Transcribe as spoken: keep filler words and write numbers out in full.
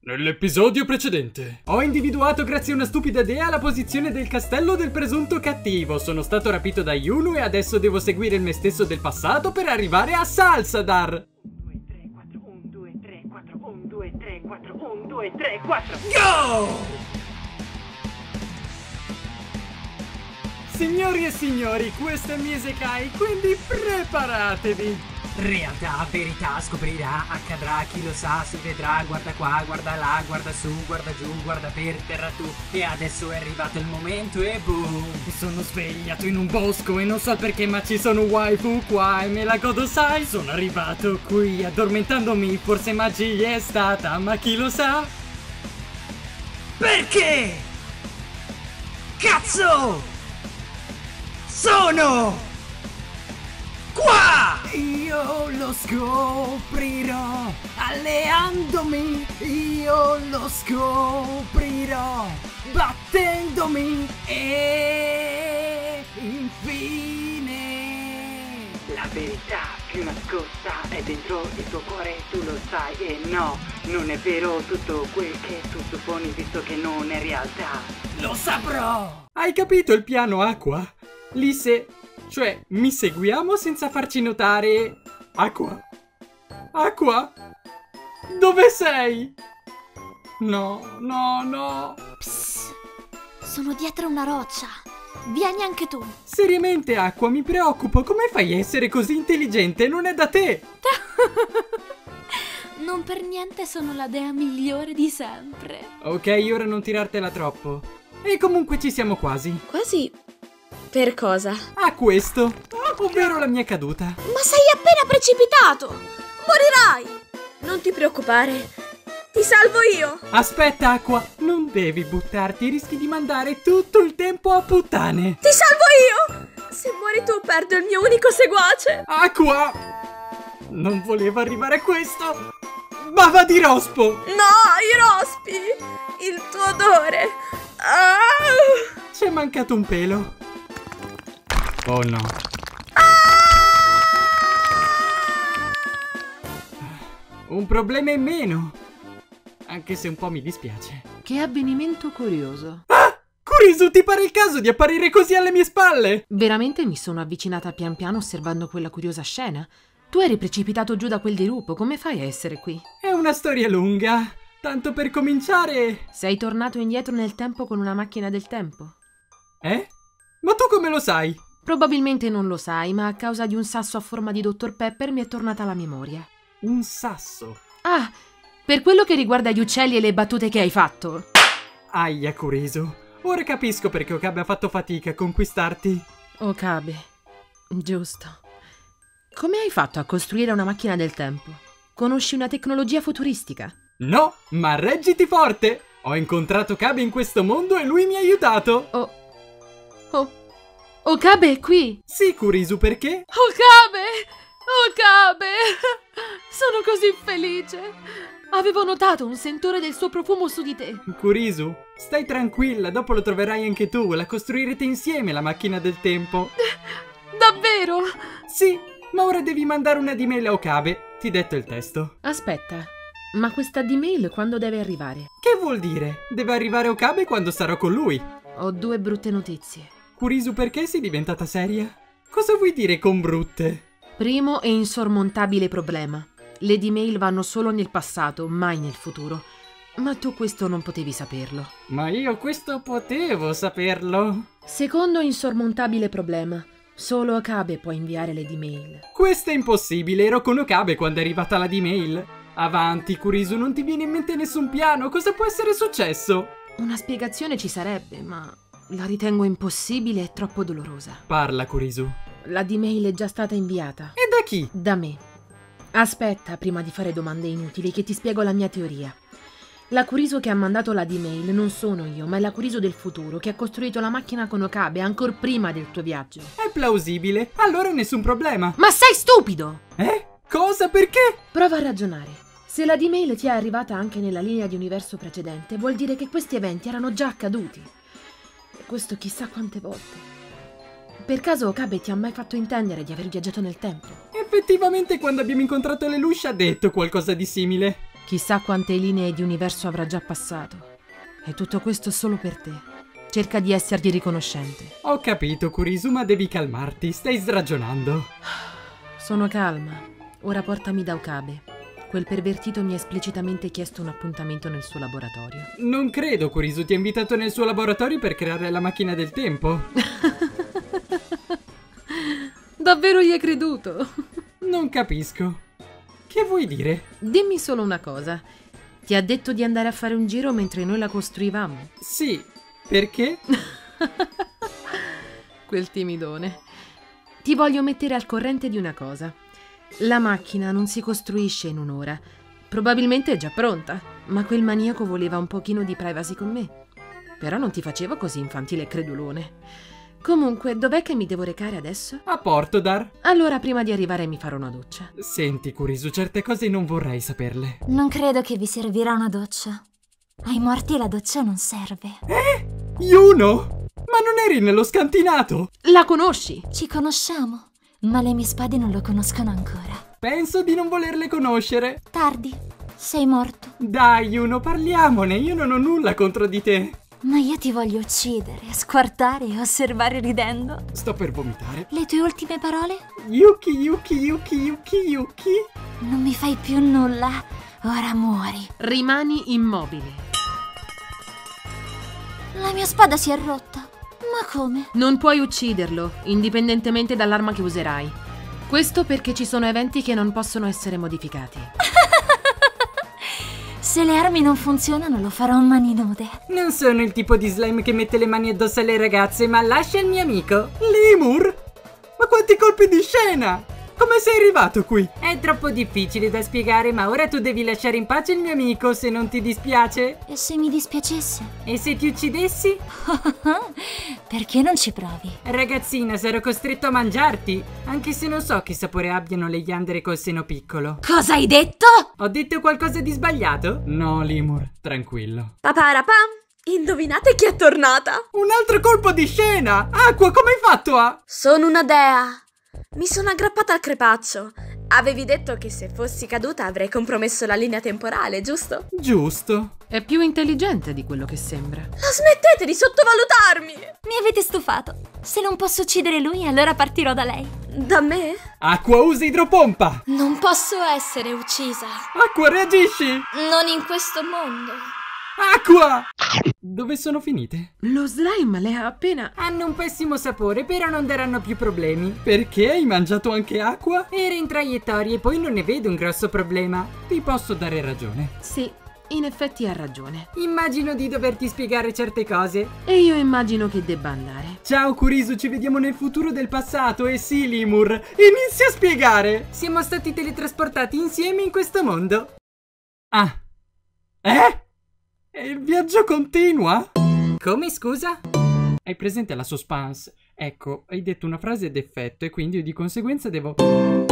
Nell'episodio precedente ho individuato grazie a una stupida idea la posizione del castello del presunto cattivo. Sono stato rapito da Yunu e adesso devo seguire il me stesso del passato per arrivare a Salsadar. uno, due, tre, quattro, uno, due, tre, quattro, uno, due, tre, quattro, uno, due, tre, quattro. Go! Signori e signori, questo è Miesekai, quindi preparatevi! Realtà, verità, scoprirà, accadrà, chi lo sa, si vedrà, guarda qua, guarda là, guarda su, guarda giù, guarda per terra tu. E adesso è arrivato il momento e boom! Mi sono svegliato in un bosco e non so perché ma ci sono waifu qua e me la godo sai. Sono arrivato qui addormentandomi, forse magia è stata, ma chi lo sa? Perché? Cazzo! Sono qua! Io lo scoprirò, alleandomi, io lo scoprirò, battendomi e infine. La verità più nascosta è dentro il tuo cuore, tu lo sai e no, non è vero tutto quel che tu supponi visto che non è realtà. Lo saprò! Hai capito il piano Aqua? Lì se... Cioè, mi seguiamo senza farci notare... Aqua? Aqua? Dove sei? No, no, no. Psst. Sono dietro una roccia. Vieni anche tu. Seriamente, Aqua, mi preoccupo. Come fai a essere così intelligente? Non è da te. Non per niente sono la dea migliore di sempre. Ok, ora non tirartela troppo. E comunque ci siamo quasi. Quasi... Per cosa? A questo, ovvero la mia caduta. Ma sei appena precipitato! Morirai! Non ti preoccupare, ti salvo io! Aspetta, Aqua, non devi buttarti, rischi di mandare tutto il tempo a puttane. Ti salvo io! Se muori tu perdo il mio unico seguace! Aqua! Non volevo arrivare a questo! Bava di rospo! No, i rospi! Il tuo odore! Ah! C'è mancato un pelo. Oh no. Un problema in meno. Anche se un po' mi dispiace. Che avvenimento curioso. Ah! Kurisu, ti pare il caso di apparire così alle mie spalle? Veramente mi sono avvicinata pian piano osservando quella curiosa scena. Tu eri precipitato giù da quel dirupo, come fai a essere qui? È una storia lunga. Tanto per cominciare... Sei tornato indietro nel tempo con una macchina del tempo? Eh? Ma tu come lo sai? Probabilmente non lo sai, ma a causa di un sasso a forma di dottor Pepper mi è tornata la memoria. Un sasso? Ah, per quello che riguarda gli uccelli e le battute che hai fatto. Aia, Kurisu. Ora capisco perché Okabe ha fatto fatica a conquistarti. Okabe, giusto. Come hai fatto a costruire una macchina del tempo? Conosci una tecnologia futuristica? No, ma reggiti forte! Ho incontrato Okabe in questo mondo e lui mi ha aiutato! Oh... Oh... Okabe è qui! Sì, Kurisu, perché? Okabe! Okabe! Sono così felice! Avevo notato un sentore del suo profumo su di te. Kurisu, stai tranquilla, dopo lo troverai anche tu, la costruirete insieme la macchina del tempo. Davvero? Sì, ma ora devi mandare una D-mail a Okabe, ti detto il testo. Aspetta, ma questa D-mail quando deve arrivare? Che vuol dire? Deve arrivare Okabe quando sarò con lui. Ho due brutte notizie. Kurisu, perché sei diventata seria? Cosa vuoi dire con brutte? Primo e insormontabile problema. Le D-mail vanno solo nel passato, mai nel futuro. Ma tu questo non potevi saperlo. Ma io questo potevo saperlo. Secondo insormontabile problema. Solo Okabe può inviare le D-mail. Questo è impossibile, ero con Okabe quando è arrivata la D-mail. Avanti, Kurisu, non ti viene in mente nessun piano, cosa può essere successo? Una spiegazione ci sarebbe, ma... la ritengo impossibile e troppo dolorosa. Parla, Kurisu. La D-mail è già stata inviata. E da chi? Da me. Aspetta, prima di fare domande inutili, che ti spiego la mia teoria. La Kurisu che ha mandato la D-mail non sono io, ma è la Kurisu del futuro, che ha costruito la macchina con Okabe ancora prima del tuo viaggio. È plausibile, allora nessun problema. Ma sei stupido! Eh? Cosa? Perché? Prova a ragionare. Se la D-mail ti è arrivata anche nella linea di universo precedente, vuol dire che questi eventi erano già accaduti. E questo chissà quante volte. Per caso Okabe ti ha mai fatto intendere di aver viaggiato nel tempo? Effettivamente quando abbiamo incontrato Lelouch ha detto qualcosa di simile. Chissà quante linee di universo avrà già passato. E tutto questo solo per te. Cerca di essergli riconoscente. Ho capito, Kurisu, ma devi calmarti. Stai sragionando. Sono calma. Ora portami da Okabe. Quel pervertito mi ha esplicitamente chiesto un appuntamento nel suo laboratorio. Non credo Kurisu ti ha invitato nel suo laboratorio per creare la macchina del tempo. Davvero gli hai creduto? Non capisco. Che vuoi dire? Dimmi solo una cosa. Ti ha detto di andare a fare un giro mentre noi la costruivamo? Sì, perché? Quel timidone. Ti voglio mettere al corrente di una cosa. La macchina non si costruisce in un'ora. Probabilmente è già pronta, ma quel maniaco voleva un pochino di privacy con me. Però non ti facevo così infantile e credulone. Comunque, dov'è che mi devo recare adesso? A Portodar. Allora, prima di arrivare mi farò una doccia. Senti, Kurisu, certe cose non vorrei saperle. Non credo che vi servirà una doccia. Ai morti la doccia non serve. Eh? Yuno? Ma non eri nello scantinato? La conosci? Ci conosciamo, ma le mie spade non lo conoscono ancora. Penso di non volerle conoscere. Tardi, sei morto. Dai, Yuno, parliamone. Io non ho nulla contro di te. Ma io ti voglio uccidere, squartare e osservare ridendo. Sto per vomitare. Le tue ultime parole? Yuki, Yuki, Yuki, Yuki, Yuki. Non mi fai più nulla. Ora muori. Rimani immobile. La mia spada si è rotta. Ma come? Non puoi ucciderlo, indipendentemente dall'arma che userai. Questo perché ci sono eventi che non possono essere modificati. Se le armi non funzionano lo farò a mani nude. Non sono il tipo di slime che mette le mani addosso alle ragazze, ma lascia il mio amico. Lemur? Ma quanti colpi di scena! Come sei arrivato qui? È troppo difficile da spiegare, ma ora tu devi lasciare in pace il mio amico, se non ti dispiace. E se mi dispiacesse? E se ti uccidessi? Perché non ci provi? Ragazzina, sarò costretto a mangiarti, anche se non so che sapore abbiano le yandere col seno piccolo. Cosa hai detto? Ho detto qualcosa di sbagliato? No, Lemur, tranquillo. Paparapam! Indovinate chi è tornata? Un altro colpo di scena! Acqua, come hai fatto a... Sono una dea. Mi sono aggrappata al crepaccio. Avevi detto che se fossi caduta avrei compromesso la linea temporale, giusto? Giusto. È più intelligente di quello che sembra. La smettete di sottovalutarmi! Mi avete stufato. Se non posso uccidere lui, allora partirò da lei. Da me? Acqua, usa idropompa! Non posso essere uccisa. Acqua, reagisci! Non in questo mondo. Acqua! Dove sono finite? Lo slime le ha appena... Hanno un pessimo sapore, però non daranno più problemi. Perché hai mangiato anche acqua? Era in traiettoria e poi non ne vedo un grosso problema. Ti posso dare ragione. Sì, in effetti ha ragione. Immagino di doverti spiegare certe cose. E io immagino che debba andare. Ciao Kurisu, ci vediamo nel futuro del passato. E sì, Lemur, inizia a spiegare. Siamo stati teletrasportati insieme in questo mondo. Ah. Eh? E il viaggio continua? Come, scusa? Hai presente la suspense? Ecco, hai detto una frase d'effetto e quindi io di conseguenza devo...